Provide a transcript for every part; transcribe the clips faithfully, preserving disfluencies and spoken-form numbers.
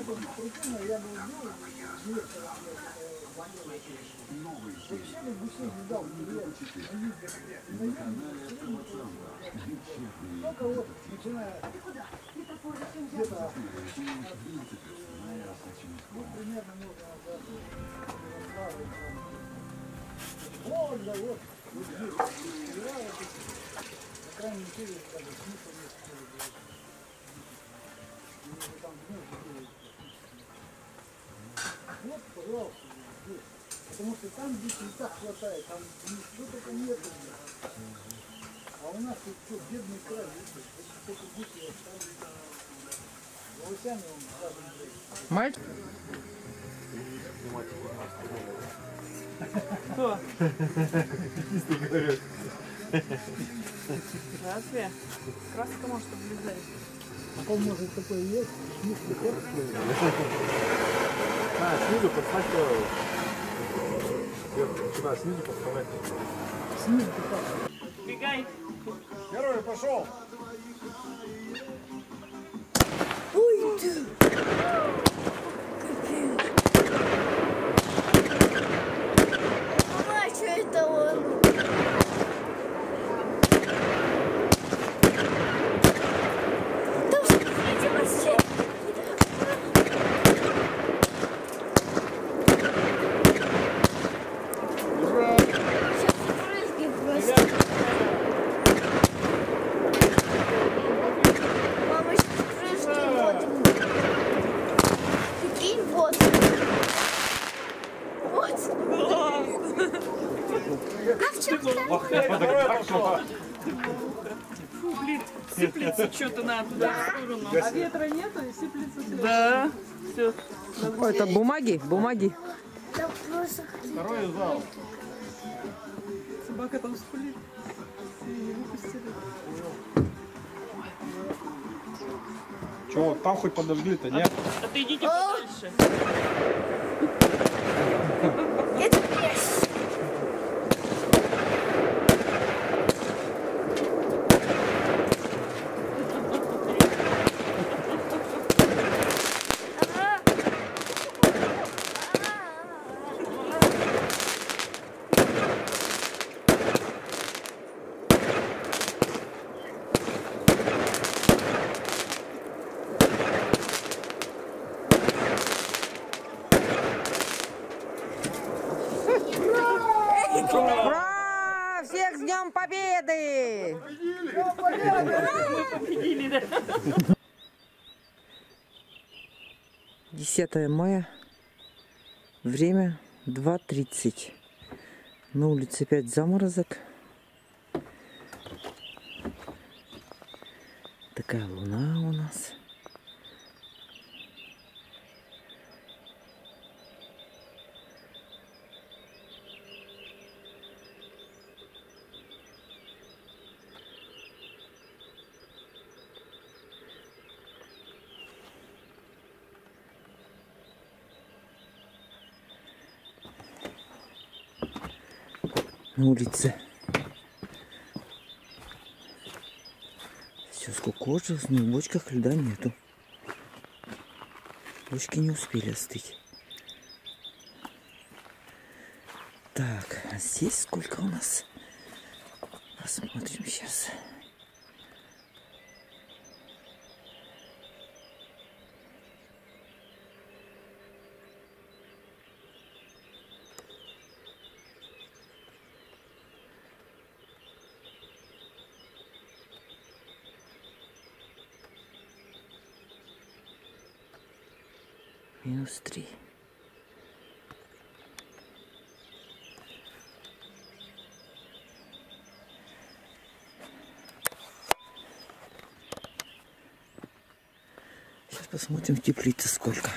Вот, да, вот. Вот здесь. По крайней мере, как бы смысл нет. Вот, пожалуйста, здесь. Потому что там здесь не так хватает, там ничего только нет. А у нас тут что, бедный край, видите? Только гуси остались. Волосями он сразу не. Мальчик? Кто? Чисто говорю. Разве? Краска может облезать. А он может такой есть, снизу приходит. А, снизу подставь. Сюда, снизу подставать. Снизу как? Бегай. Герой пошел. Ой, ты! Мама, что это он? Там смотрите, вообще! Ура! Сейчас прыгнет просто. Мама, сейчас прыгнет. Прикинь, вот. Вот. А в чем там? Фу, блин, сыплется что-то надо туда в сторону. А ветра нету и сыплется все. Да, все. Ой, это бумаги, бумаги. Там просто... Второй зал. Собака там скулит. Не выпустили. Чего, там хоть подожгли-то, нет? Отойдите подальше. Это пес. Ура! Всех с Днем Победы! Мы победили, да? десятое мая. Время два тридцать. На улице опять заморозок. Такая луна у нас. На улице все скукожилось, но в бочках льда нету. Бочки не успели остыть. Так, а здесь сколько у нас? Посмотрим сейчас. Минус три. Сейчас посмотрим в теплице сколько.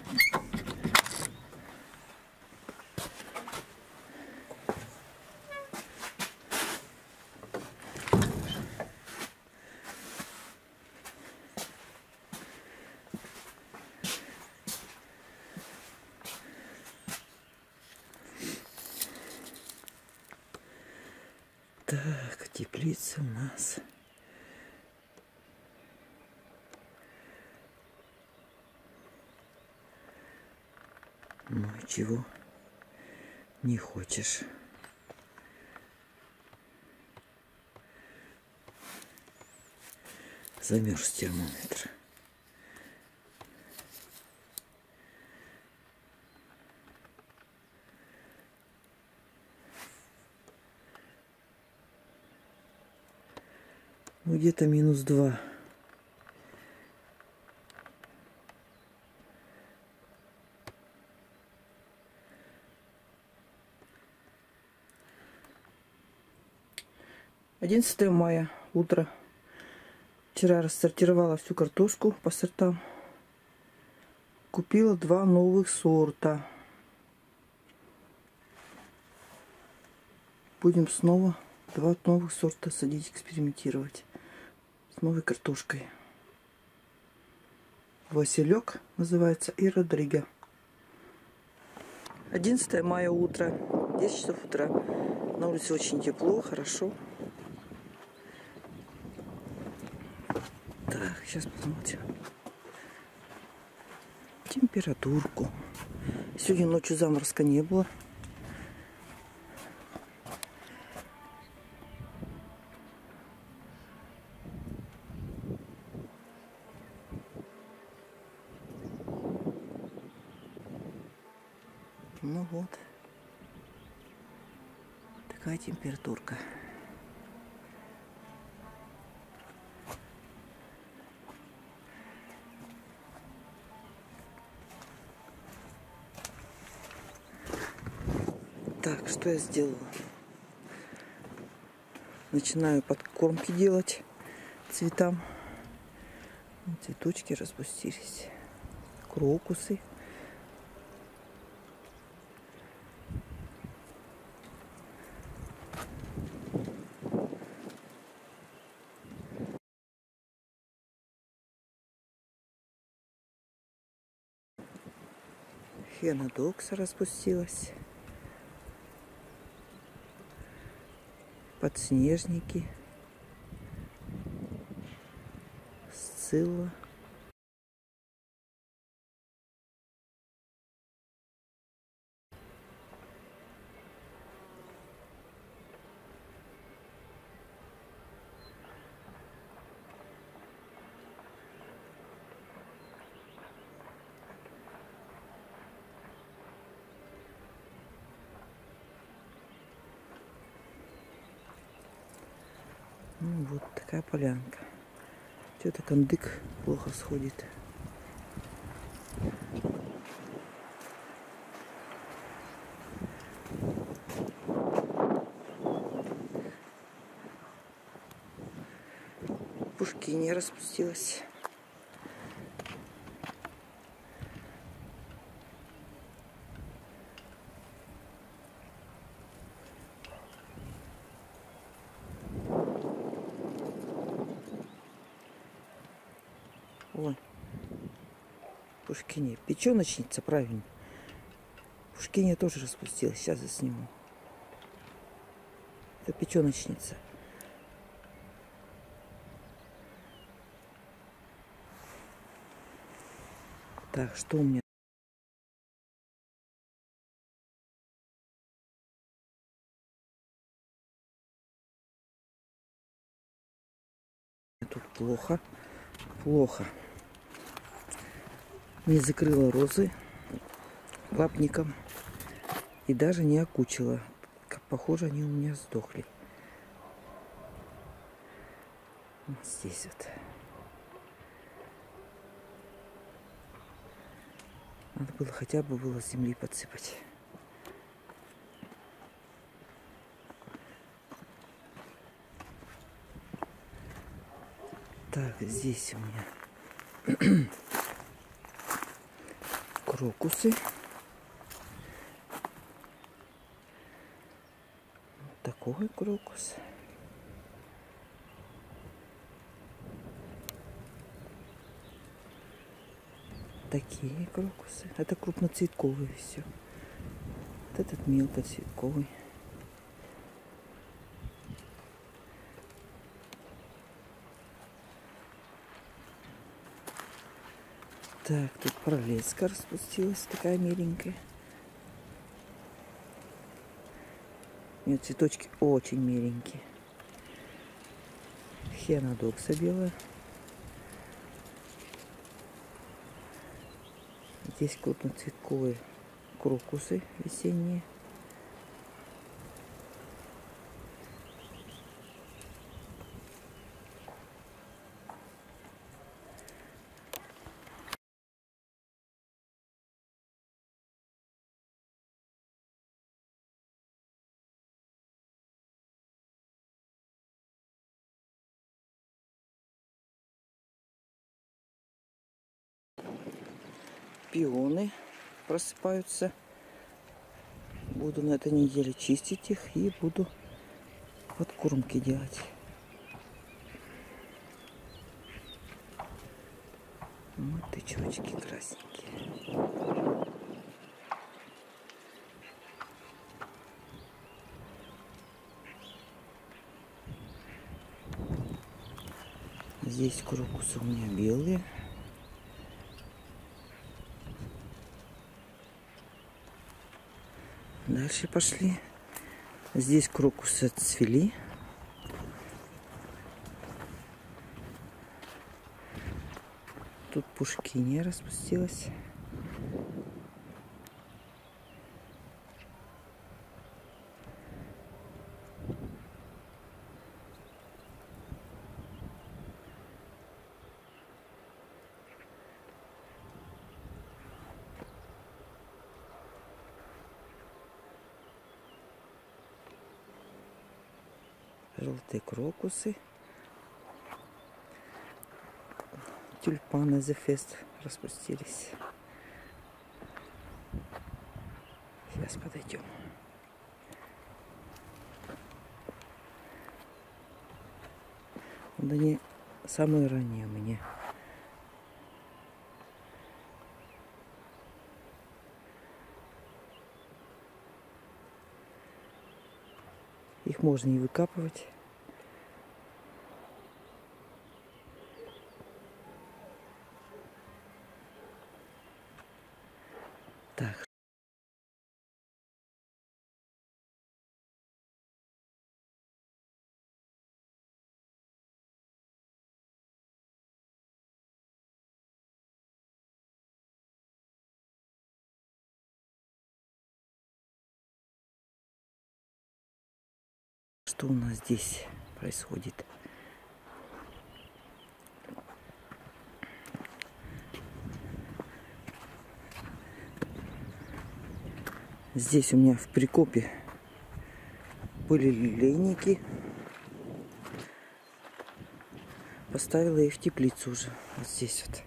Так, теплица у нас. Ну и чего не хочешь? Замерз термометр. Ну, где-то минус два. одиннадцатое мая, утро. Вчера рассортировала всю картошку по сортам. Купила два новых сорта. Будем снова два новых сорта садить, экспериментировать с новой картошкой. Василек называется и Родриго. одиннадцатое мая, утро. десять часов утра. На улице очень тепло, хорошо. Так, сейчас посмотрим температурку. Сегодня ночью заморозка не было. Ну вот. Такая температурка. Так, что я сделала? Начинаю подкормки делать цветам. Цветочки распустились. Крокусы. Хенодокса распустилась. Подснежники. Сцилла. Ну, вот такая полянка. Что-то кандык плохо сходит. Пушкиния распустилась. Ой, Пушкиния. Печеночница, правильно. Пушкиния тоже распустилась. Сейчас я сниму. Это печеночница. Так, что у меня? Тут плохо. Плохо. Не закрыла розы лапником и даже не окучила. Похоже, они у меня сдохли. Вот здесь вот. Надо было хотя бы было земли подсыпать. Так, здесь у меня крокусы. Вот такой крокус. Такие крокусы. Это крупноцветковые все. Вот этот мелкоцветковый. Так, тут пролеска распустилась, такая миленькая. У нее цветочки очень миленькие. Хианодокса белая. Здесь крупноцветковые крокусы весенние. Пионы просыпаются. Буду на этой неделе чистить их и буду подкормки делать. Вот тычочки красненькие. Здесь крокусы у меня белые. Дальше пошли. Здесь крокусы отцвели. Тут пушкиния распустилась. Желтые крокусы. Тюльпаны The Fest распустились. Сейчас подойдем. Вот они самые ранние у меня. Их можно и выкапывать. Так. Что у нас здесь происходит? Здесь у меня в прикопе были лилейники. Поставила их в теплицу уже. Вот здесь вот.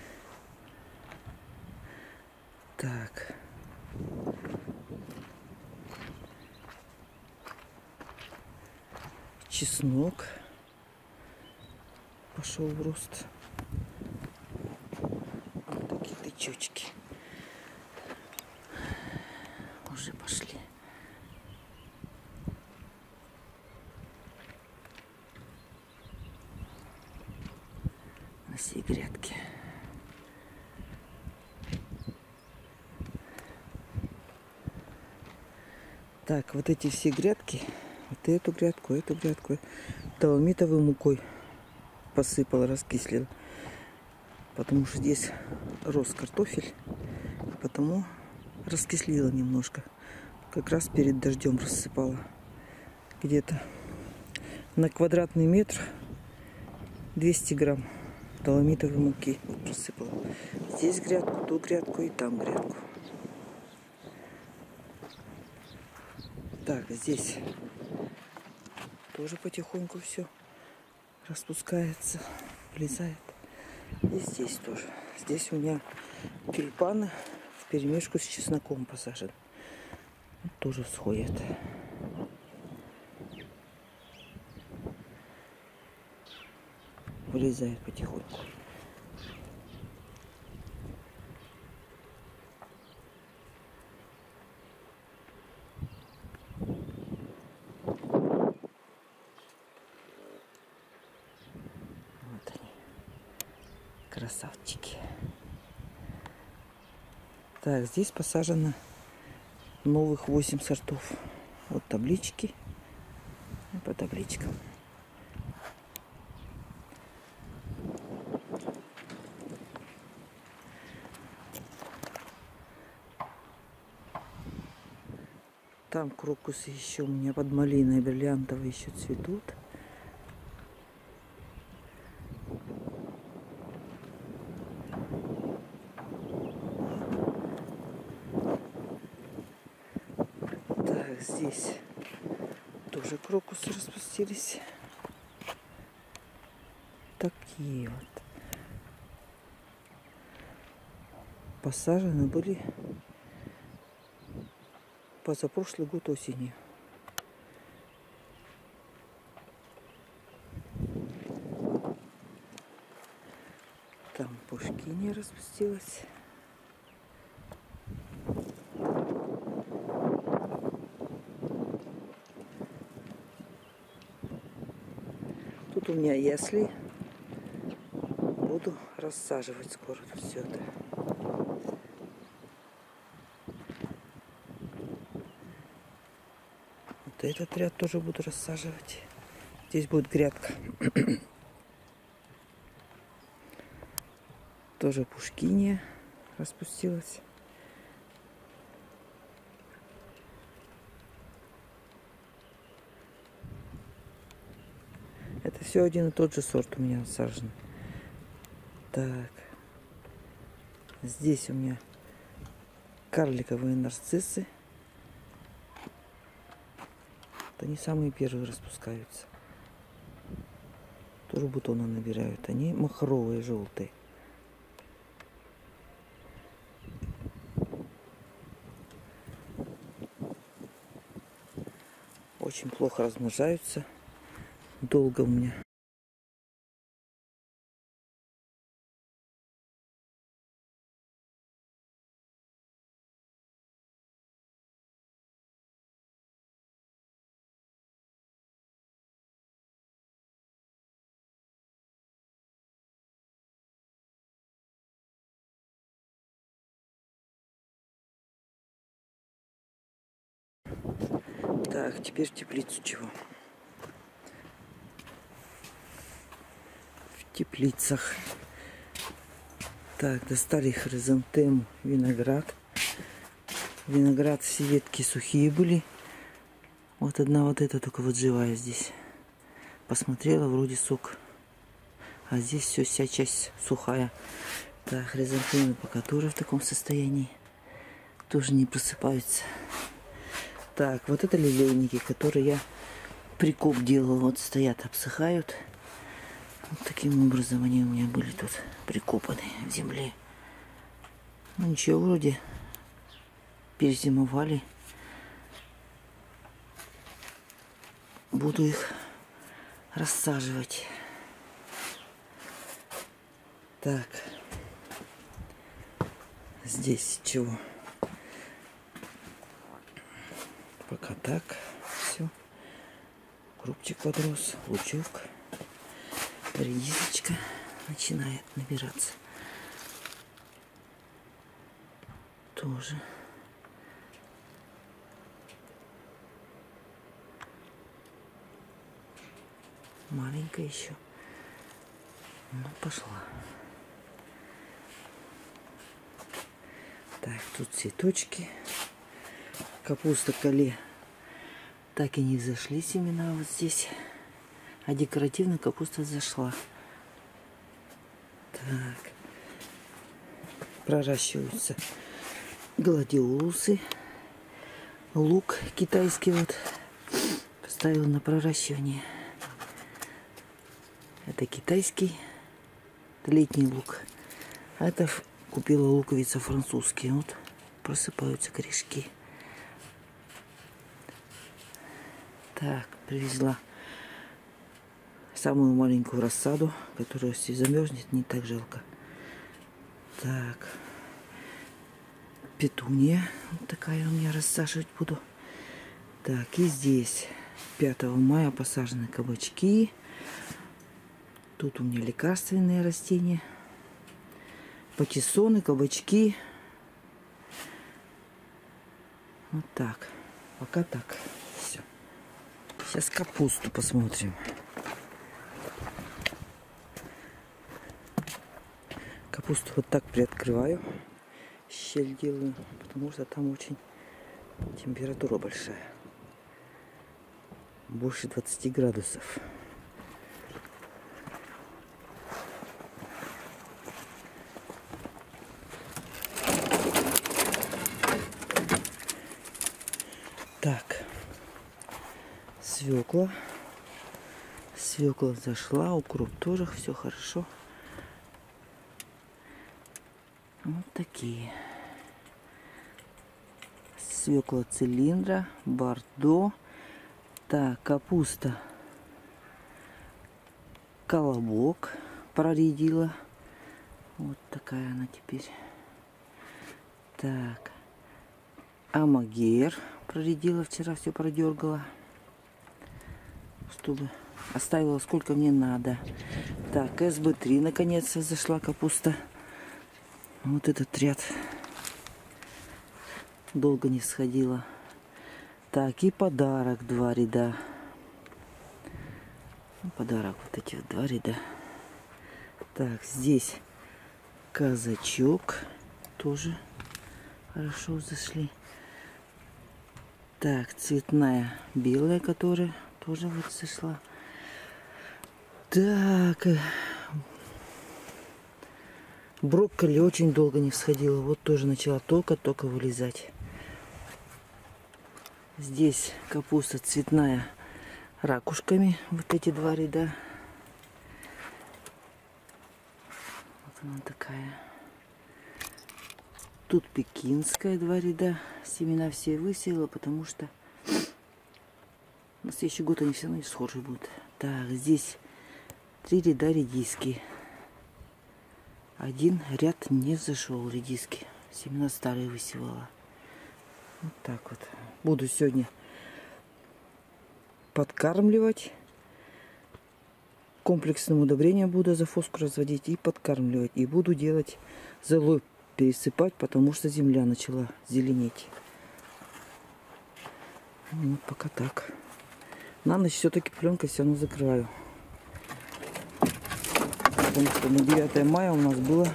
Так. Чеснок пошел в рост. Вот такие тычочки уже пошли. На всей грядке. Так, вот эти все грядки, вот эту грядку, эту грядку, доломитовой мукой посыпала, раскислила. Потому что здесь рос картофель, потому раскислила немножко. Как раз перед дождем рассыпала. Где-то на квадратный метр двести грамм доломитовой муки вот просыпала. Здесь грядку, ту грядку и там грядку. Так, здесь тоже потихоньку все распускается, влезает. И здесь тоже. Здесь у меня тюльпаны вперемешку с чесноком посажены. Тоже всходят. Вылезает потихоньку. Вот они. Красавчики. Так, здесь посажено новых восемь сортов Вот таблички. И по табличкам. Там крокусы еще у меня под малиной бриллиантовые еще цветут. Так, здесь тоже крокусы распустились. Такие вот. Посажены были позапрошлый год осенью. Там пушкиния распустилась. Тут у меня ясли. Буду рассаживать скоро тут все это. Вот этот ряд тоже буду рассаживать. Здесь будет грядка. Тоже пушкиния распустилась. Это все один и тот же сорт у меня насажен. Так. Здесь у меня карликовые нарциссы. Они самые первые распускаются. Тоже бутоны набирают. Они махровые, желтые. Очень плохо размножаются. Долго у меня. Так, теперь в теплицу чего? В теплицах. Так, достали хризантему, виноград. Виноград, все ветки сухие были. Вот одна вот эта только вот живая здесь. Посмотрела, вроде сок. А здесь все, вся часть сухая. Так, хризантемы пока тоже в таком состоянии. Тоже не просыпаются. Так, вот это лилейники, которые я прикоп делала. Вот стоят, обсыхают. Вот таким образом они у меня были тут прикопаны в земле. Ну ничего, вроде перезимовали. Буду их рассаживать. Так. Здесь чего? Пока так. Все. Крупчик подрос. Лучок. Редисочка начинает набираться. Тоже. Маленькая еще. Ну, пошла. Так, тут цветочки. Капуста коле. Так и не взошли семена вот здесь. А декоративная капуста зашла. Так. Проращиваются гладиолусы. Лук китайский вот. Поставила на проращивание. Это китайский. Это летний лук. А это купила луковица французские. Вот просыпаются корешки. Так, привезла самую маленькую рассаду, которая, если замерзнет, не так жалко. Так, петуния. Вот такая у меня рассаживать буду. Так, и здесь пятого мая посажены кабачки. Тут у меня лекарственные растения. Патиссоны, кабачки. Вот так. Пока так. Сейчас капусту посмотрим. Капусту вот так приоткрываю. Щель делаю, потому что там очень температура большая. Больше двадцати градусов. Так, свекла. Свекла зашла, укроп тоже, все хорошо. Вот такие. Свекла цилиндра, бордо. Так, капуста колобок проредила. Вот такая она теперь. Так, амагер проредила, вчера все продергала, чтобы оставила сколько мне надо. Так, эс бэ три наконец-то зашла капуста. Вот этот ряд долго не сходила. Так, и подарок два ряда. Подарок вот эти вот два ряда. Так, здесь казачок. Тоже хорошо зашли. Так, цветная белая, которая тоже вот зашла. Так, брокколи очень долго не всходила. Вот тоже начала только-только вылезать. Здесь капуста цветная ракушками. Вот эти два ряда. Вот она такая. Тут пекинская два ряда. Семена все высеяла, потому что на следующий год они все равно не схожие будут. Так, здесь три ряда редиски. Один ряд не зашел редиски. Семена старые высевала. Вот так вот. Буду сегодня подкармливать. Комплексным удобрением буду азофоску разводить и подкармливать. И буду делать золой пересыпать, потому что земля начала зеленеть. Вот пока так. На ночь все-таки пленкой все равно закрываю. Потому что на девятое мая у нас было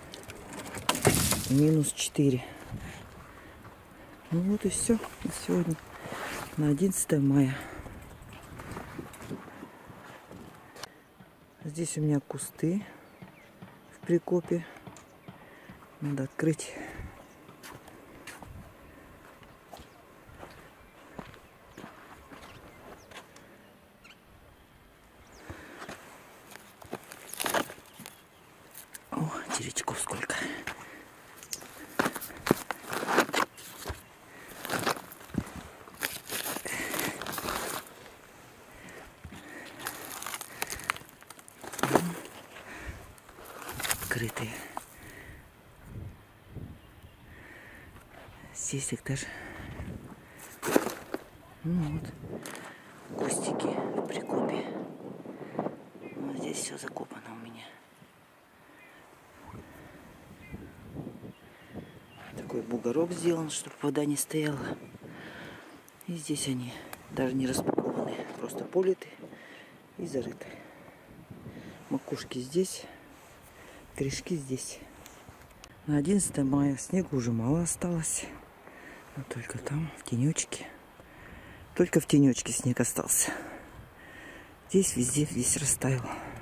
минус четыре. Ну вот и все на сегодня. На одиннадцатое мая. Здесь у меня кусты в прикопе. Надо открыть. О, червячков сколько. Открытые. Здесь их даже, ну вот, кустики в прикопе. Вот здесь все закопано у меня. Такой бугорок сделан, чтобы вода не стояла. И здесь они даже не распакованы, просто политы и зарыты. Макушки здесь, корешки здесь. На одиннадцатое мая снега уже мало осталось. Но только там, в тенечке. Только в тенечке снег остался. Здесь везде, весь растаял.